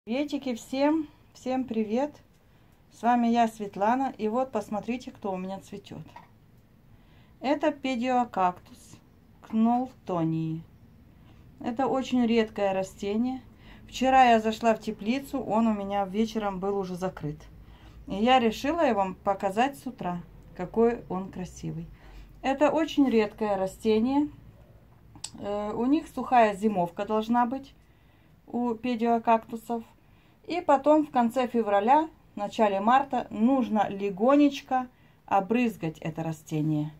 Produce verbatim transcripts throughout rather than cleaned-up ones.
Приветики всем, всем привет! С вами я, Светлана, и вот посмотрите, кто у меня цветет. Это педиокактус Кнолтонии. Это очень редкое растение. Вчера я зашла в теплицу, он у меня вечером был уже закрыт. И я решила его показать с утра, какой он красивый. Это очень редкое растение. У них сухая зимовка должна быть, у педиокактусов. И потом в конце февраля, в начале марта нужно легонечко обрызгать это растение.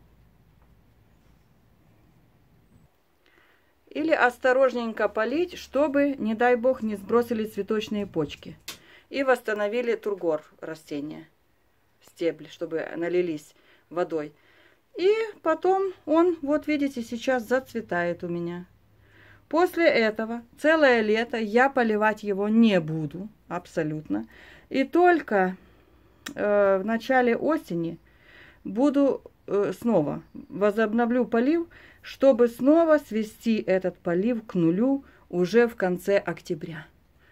Или осторожненько полить, чтобы, не дай бог, не сбросили цветочные почки. И восстановили тургор растения, стебли, чтобы налились водой. И потом он, вот видите, сейчас зацветает у меня. После этого целое лето я поливать его не буду, абсолютно. И только э, в начале осени буду э, снова, возобновлю полив, чтобы снова свести этот полив к нулю уже в конце октября.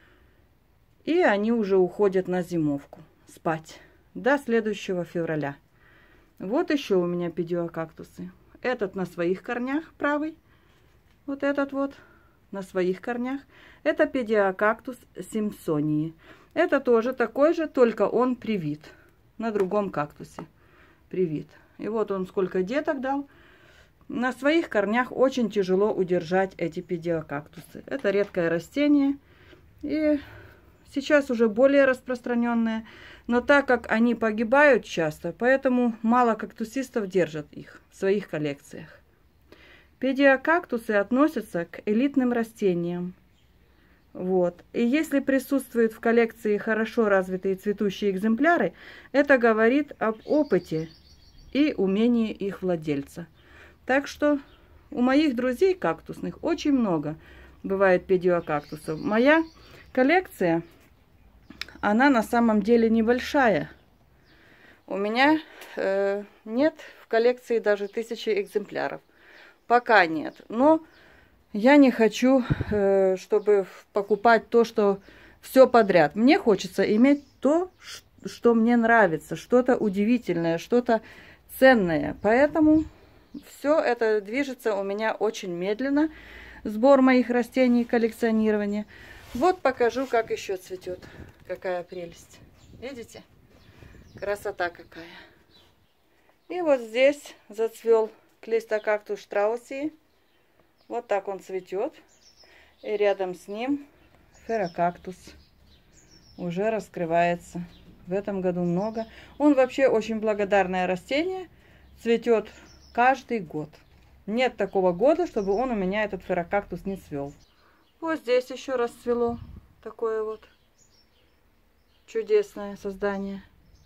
И они уже уходят на зимовку спать до следующего февраля. Вот еще у меня педиокактусы. Этот на своих корнях правый. Вот этот вот на своих корнях. Это педиокактус симпсонии. Это тоже такой же, только он привит. На другом кактусе привит. И вот он сколько деток дал. На своих корнях очень тяжело удержать эти педиокактусы. Это редкое растение. И сейчас уже более распространенное. Но так как они погибают часто, поэтому мало кактусистов держат их в своих коллекциях. Педиокактусы относятся к элитным растениям. Вот. И если присутствуют в коллекции хорошо развитые цветущие экземпляры, это говорит об опыте и умении их владельца. Так что у моих друзей кактусных очень много бывает педиокактусов. Моя коллекция, она на самом деле небольшая. У меня э, нет в коллекции даже тысячи экземпляров. Пока нет. Но я не хочу, э, чтобы покупать то, что все подряд. Мне хочется иметь то, что мне нравится, что-то удивительное, что-то ценное. Поэтому все это движется у меня очень медленно. Сбор моих растений, коллекционирование. Вот покажу, как еще цветет. Какая прелесть. Видите? Красота какая. И вот здесь зацвел клейстокактус штраусии. Вот так он цветет. И рядом с ним ферокактус уже раскрывается. В этом году много. Он вообще очень благодарное растение. Цветет каждый год. Нет такого года, чтобы он у меня, этот ферокактус, не цвел. Вот здесь еще расцвело такое вот чудесное создание.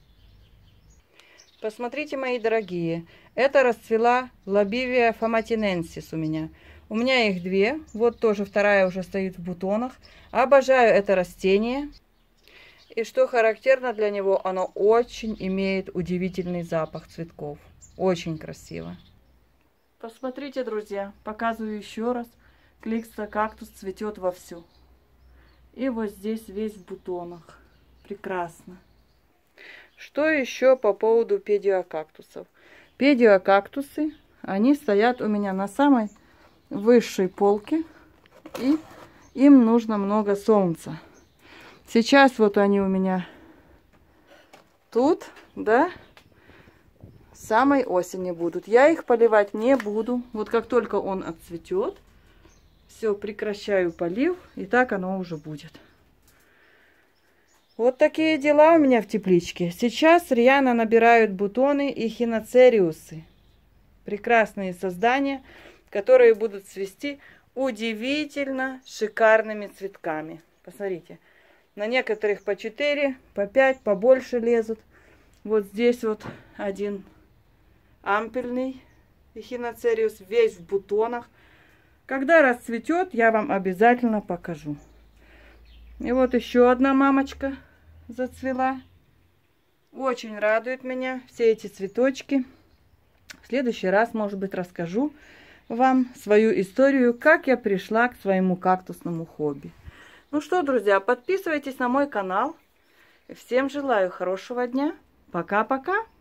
Посмотрите, мои дорогие, это расцвела лобивия фоматиненсис у меня. У меня их две, вот тоже вторая уже стоит в бутонах. Обожаю это растение. И что характерно для него, оно очень имеет удивительный запах цветков. Очень красиво. Посмотрите, друзья, показываю еще раз. Клейстокактус цветет вовсю. И вот здесь весь в бутонах. Прекрасно. Что еще по поводу педиокактусов? Педиокактусы, они стоят у меня на самой высшей полке. И им нужно много солнца. Сейчас вот они у меня тут, да, с самой осени будут. Я их поливать не буду. Вот как только он отцветет, все, прекращаю полив, и так оно уже будет. Вот такие дела у меня в тепличке. Сейчас рьяно набирают бутоны и хиноцериусы. Прекрасные создания, которые будут цвести удивительно шикарными цветками. Посмотрите, на некоторых по четыре, по пять, побольше лезут. Вот здесь вот один ампельный хиноцериус, весь в бутонах. Когда расцветет, я вам обязательно покажу. И вот еще одна мамочка зацвела. Очень радует меня все эти цветочки. В следующий раз, может быть, расскажу вам свою историю, как я пришла к своему кактусному хобби. Ну что, друзья, подписывайтесь на мой канал. Всем желаю хорошего дня. Пока-пока.